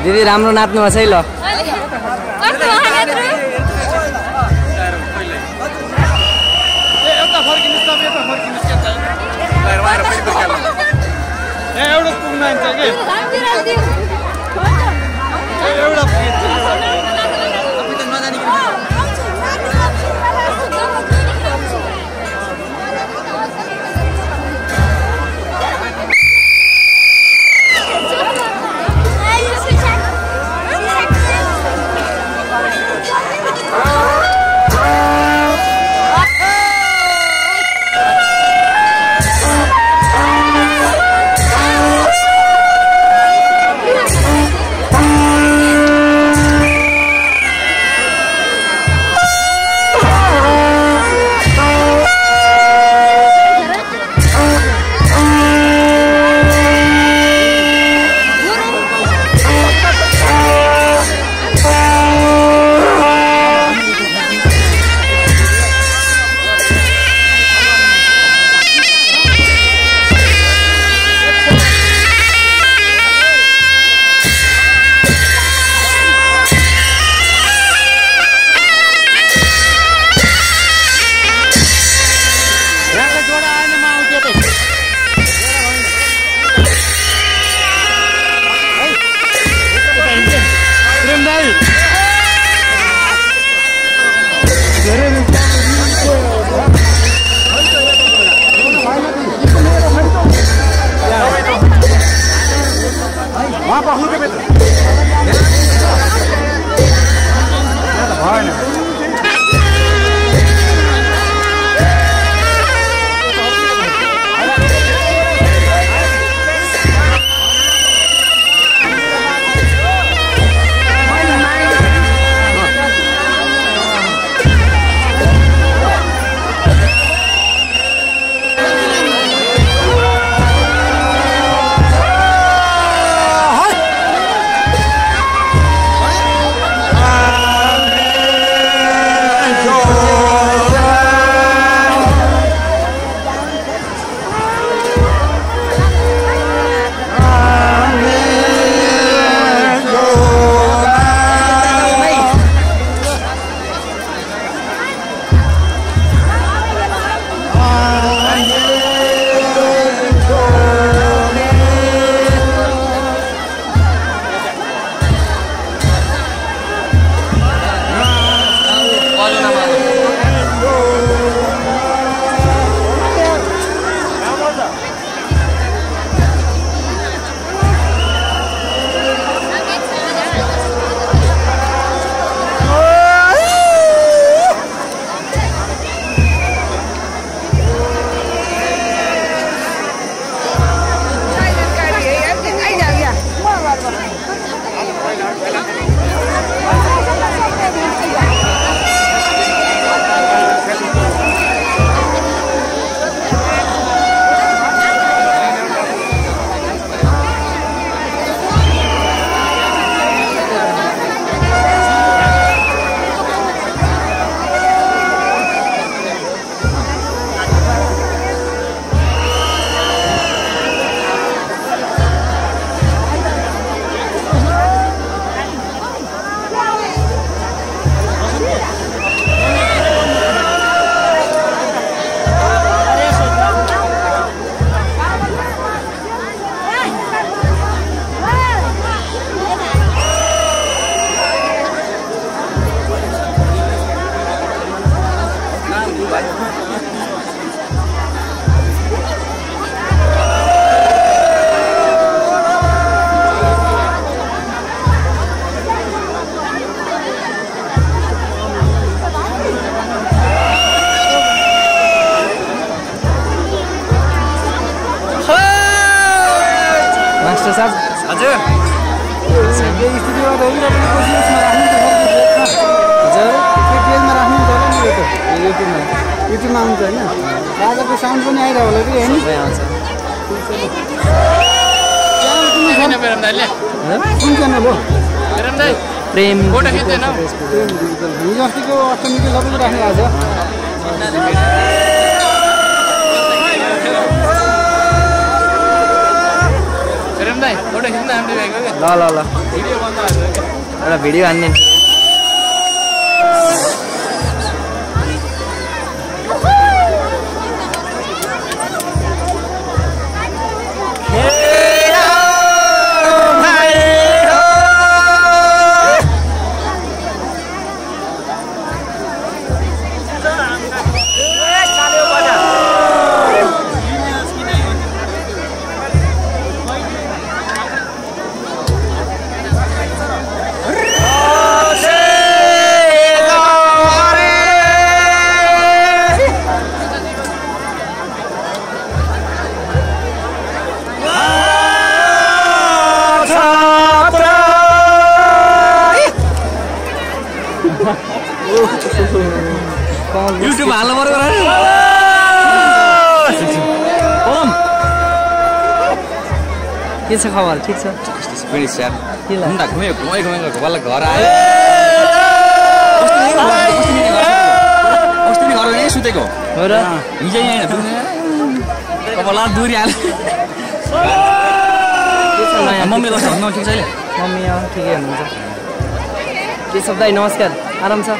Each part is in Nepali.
दिदी राम्रो नाच्नु भएको छ है ल एउटा पुग्न आन्छ के एउटा युट्युबमा आउँछ हैन राजाको साउन्ड पनि आइरा होला कि हैन सबै आउँछ कुन च्यानल हो प्रेम फोटो खिच्दैन हिजो अस्तिको अष्टमीको सबैले राख्नु भएको प्रेम दाइ फोटो खिच्न हामीले भ्याएको के ल ल ल भिडियो बन्द एउटा भिडियो हान्ने YouTube हाल्नु पर्यो के छ खबर ठिक छ फेरि स्यार के लाग्यो हुँदा घुम्यो घुमाइ बल्ल घर आयो अस्ति घर यहीँ सुतेको हो र हिजो यहीँ कपाल दुरी हाल्यो के छ नयाँ मम्मी कस्तो हुनु ठिक छ अहिले मम्मी ठिकै हुनुहुन्छ के छ दाइ नमस्कार आराम छ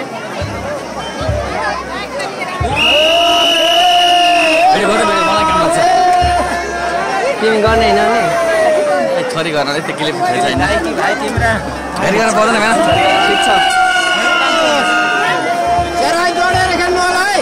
मलाई काम लाग्छ तिमी गर्ने होइन नि थरी गर्न यति क्लिप छैन भाइ तिम्रो फेरि गर्न पर्दैन भएन ठिक छ जोडेर खेल्नु होला है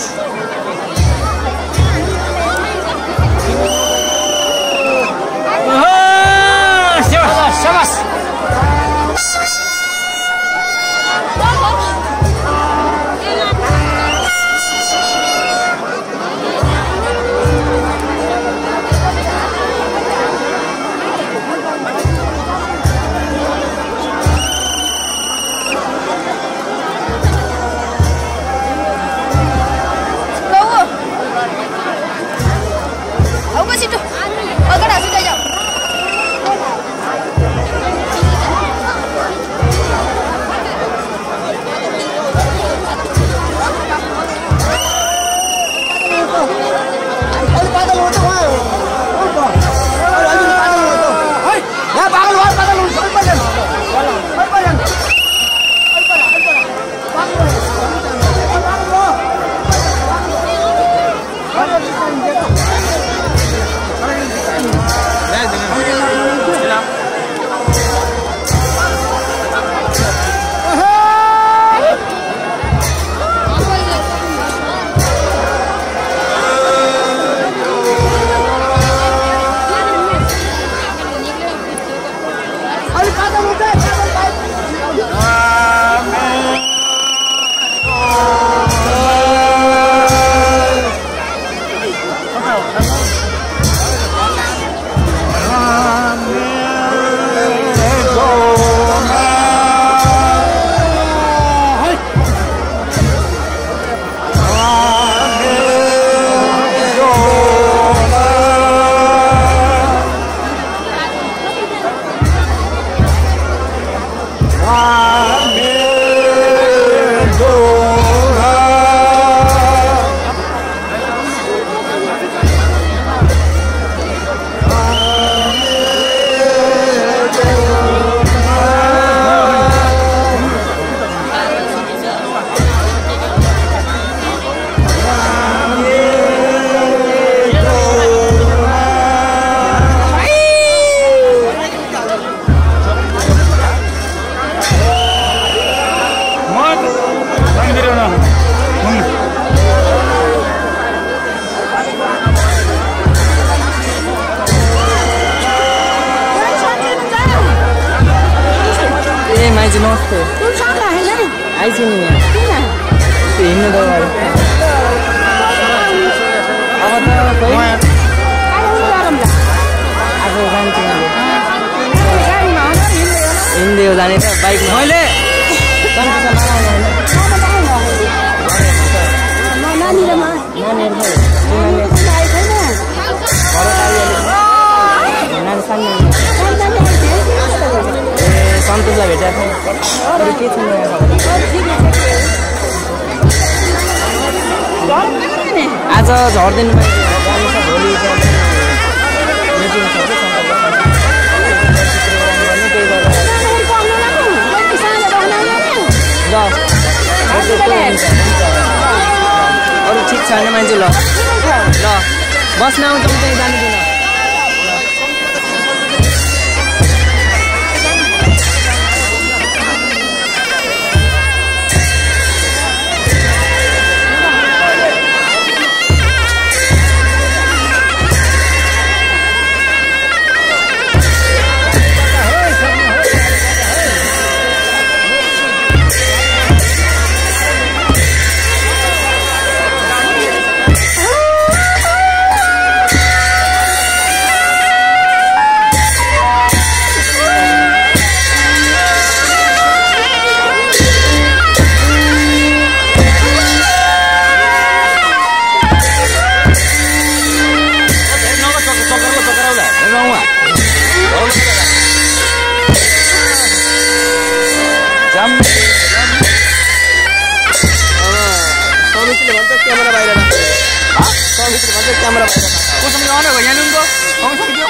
नमस्ते आइसक्यो नि हिँड्नु त अब त खोइ आज जान्छु हिँड्दै हो जाने त बाइकमा मैले सन्तोषलाई भेटेको अरू के छ आज झर्दैन जानु छ भोलि मिटिङ छ अरू ठिक छैन मान्छे ल ल बस्न आउँछ त्यहीँ जानु दिनु क्यामेरा कोसँग आउने हो यहाँ उनको आउन सक्यो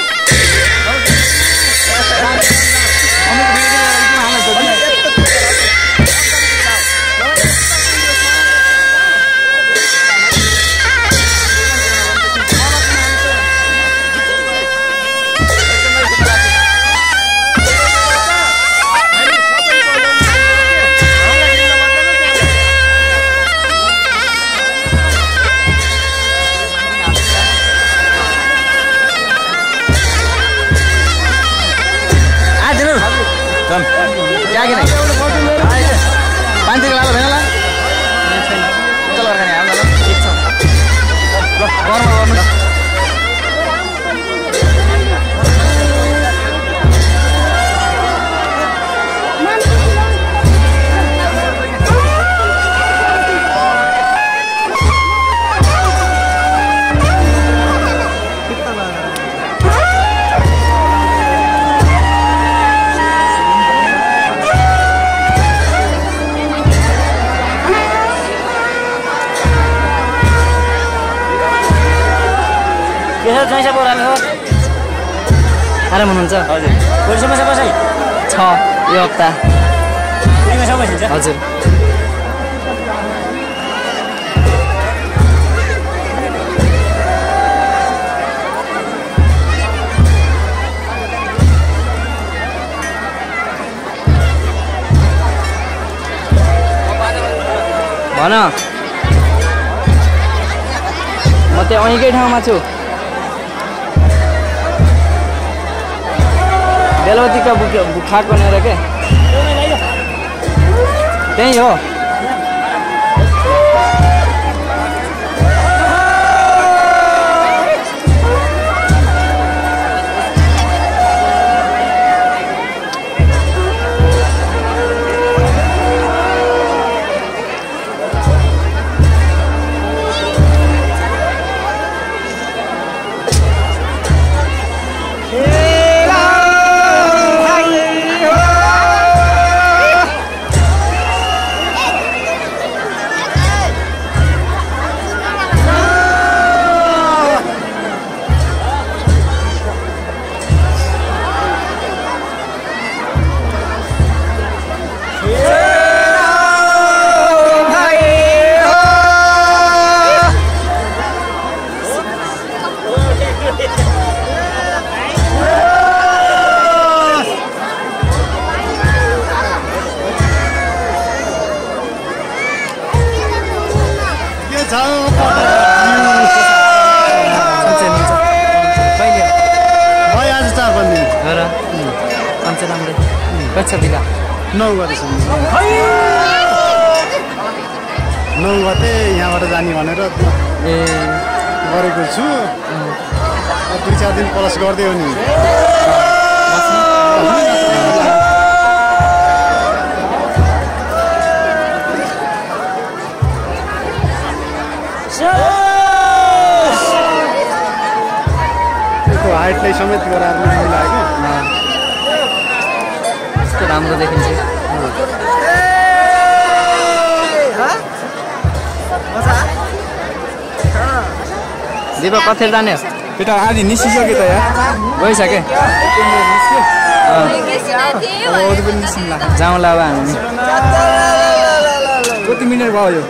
कि नहीं पानी लालो भेन ला चल गर्छ नि हाम्रो ठिक छ ल गर्नु जैसा बोराले हो आराम हुनुहुन्छ हजुर कोही समस्या बसाइ छ यो हप्ता हजुर भन म त्यो अहीँकै ठाउँमा छु बेलौतीका खाएको भनेर के त्यही हो कक्षा 9 गतेसम्म 9 गते यहाँबाट जाने भनेर गरेको छु 2-4 दिन प्लस गर्दै हो नि त्यसको हाइटलाई समेत गराएर मिलाएको राम्रो देखिन्छ दिपक कति जाने केटा आधी निस्किसक्यो त यार गइसके जाउँला अब हामी कति मिनट भयो यो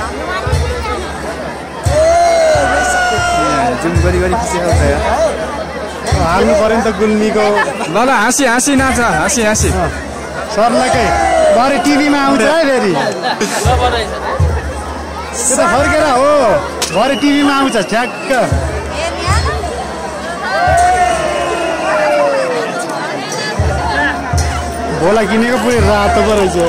जुम गरी खिचेको छ यार हाल्नु पर्यो नि त गुल्मीको ल हाँसी नाच हाँसी सरलाई कही भरे टिभीमा आउँछ है फेरि त्यो फर्केर हो भरे टिभीमा आउँछ ठ्याक्क भोला किनेको पुरै रातो पो रहेछ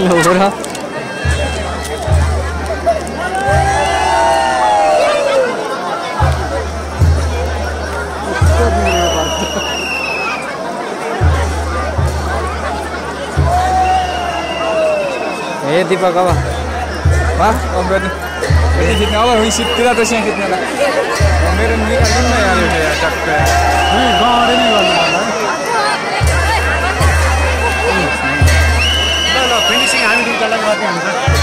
ए दीपक अब अब खिच्ने अब सिटतिर त यहाँ खिच्नेलाई मेरो निकाल्नु न यार टक्क गरे नै गर्नु ल फिनिसिङ हामी दुईजनालाई गर्दै हुन्छ